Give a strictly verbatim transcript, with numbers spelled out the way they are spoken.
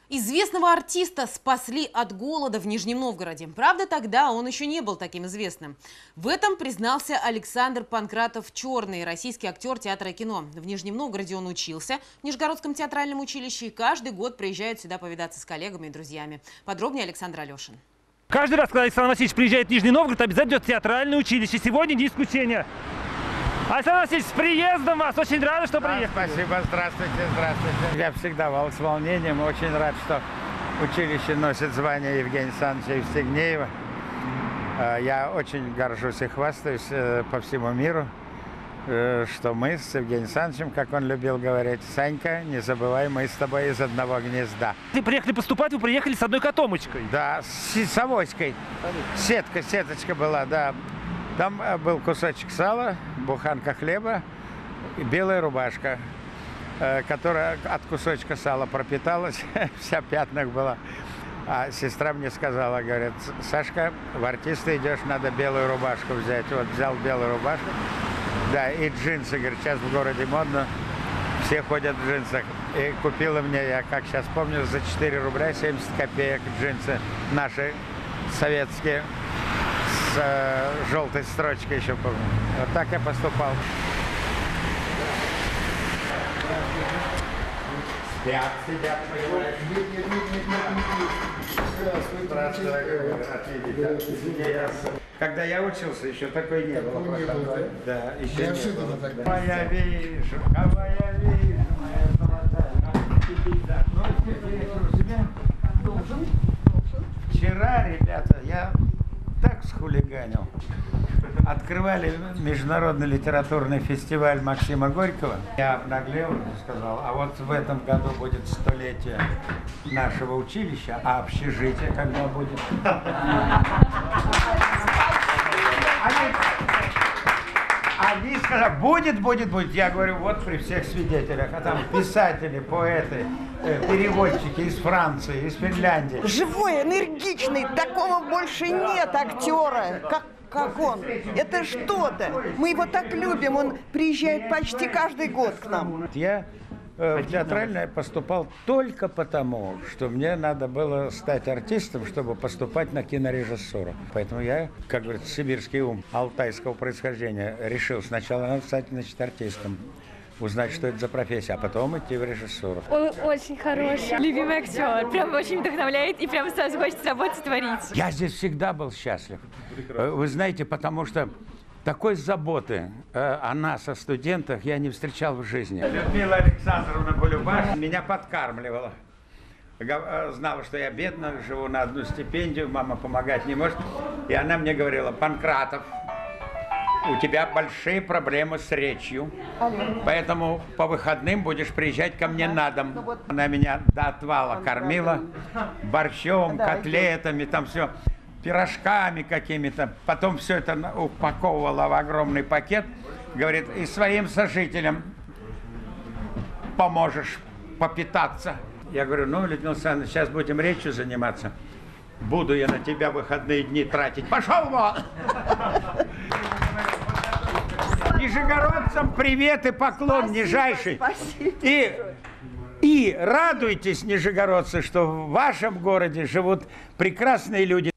Известного артиста спасли от голода в Нижнем Новгороде. Правда, тогда он еще не был таким известным. В этом признался Александр Панкратов-Черный, российский актер театра и кино. В Нижнем Новгороде он учился в Нижегородском театральном училище и каждый год приезжает сюда повидаться с коллегами и друзьями. Подробнее Александр Алешин. Каждый раз, когда Александр Васильевич приезжает в Нижний Новгород, обязательно идет в театральное училище. Сегодня не исключение. Александр Васильевич, с приездом вас! Очень рада, что приехали. Да, спасибо, здравствуйте, здравствуйте. Я всегда вол с волнением, очень рад, что училище носит звание Евгения Александровича Евстигнеева. Я очень горжусь и хвастаюсь по всему миру, что мы с Евгением Александровичем, как он любил говорить, Санька, не забывай, мы с тобой из одного гнезда. Вы приехали поступать, вы приехали с одной котомочкой. Да, с авоськой. Сетка, сеточка была, да. Там был кусочек сала, буханка хлеба и белая рубашка, которая от кусочка сала пропиталась, вся в пятнах была. А сестра мне сказала, говорит, Сашка, в артисты идешь, надо белую рубашку взять. Вот взял белую рубашку, да, и джинсы, говорит, сейчас в городе модно, все ходят в джинсах. И купила мне, я как сейчас помню, за четыре рубля семьдесят копеек джинсы наши советские. С э, желтой строчкой еще помню. Вот так я поступал. Спят, сидят, когда я учился, еще такой не было. Да, еще не было. Кого я вижу, кого я вижу, моя золотая. Вчера, ребята, я так схулиганил. Открывали международный литературный фестиваль Максима Горького. Я обнаглел и сказал, а вот в этом году будет столетие нашего училища, а общежитие когда будет? Они, они сказали, будет, будет, будет. Я говорю, вот при всех свидетелях. А там писатели, поэты, переводчики из Франции, из Финляндии. Живой, энергичный, такого больше нет актера, как, как он. Это что-то. Мы его так любим, он приезжает почти каждый год к нам. Я э, в театральное поступал только потому, что мне надо было стать артистом, чтобы поступать на кинорежиссуру. Поэтому я, как говорится, сибирский ум алтайского происхождения, решил сначала надо стать, значит, артистом. Узнать, что это за профессия, а потом идти в режиссуру. Он очень хороший, любимый актер, прям очень вдохновляет и прям сразу хочется работать, творить. Я здесь всегда был счастлив. Вы знаете, потому что такой заботы э, о нас, о студентах, я не встречал в жизни. Людмила Александровна Булюбаш меня подкармливала. Знала, что я бедно, живу на одну стипендию, мама помогать не может. И она мне говорила, Панкратов, у тебя большие проблемы с речью, поэтому по выходным будешь приезжать ко мне на дом. Она меня до отвала кормила борщом, котлетами, там все, пирожками какими-то. Потом все это упаковывала в огромный пакет. Говорит, и своим сожителям поможешь попитаться. Я говорю, ну, Людмила Александровна, сейчас будем речью заниматься. Буду я на тебя выходные дни тратить. Пошел вон! Нижегородцам привет и поклон, спасибо, нижайший. Спасибо. И, и радуйтесь, нижегородцы, что в вашем городе живут прекрасные люди.